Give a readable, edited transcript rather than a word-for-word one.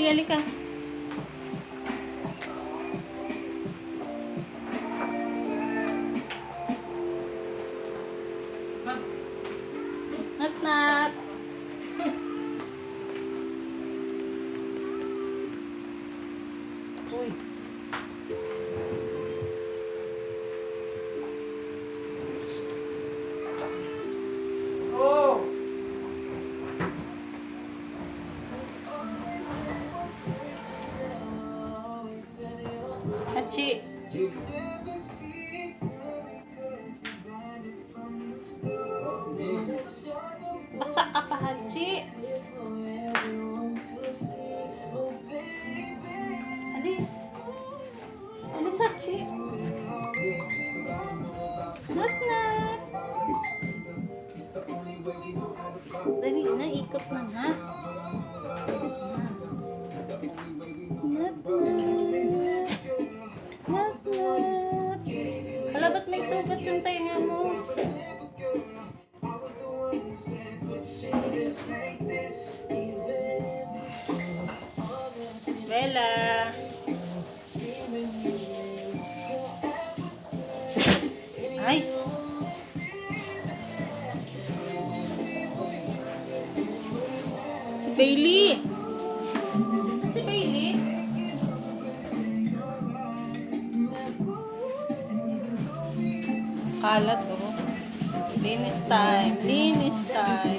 Bailey, halika. Nat, Nat. Uy. Oh. Hachi. Basa ka pa, Hachi. Alis. Alis, Hachi. Nat, Nat. Dali na, ikot na, Nat. Nat, Nat. Nat, Nat. Hala, ba't may sugat yung tainga mo? Bella. Ay. Si Bailey. Si Bailey. Kalat, oh. Linis time. Linis time.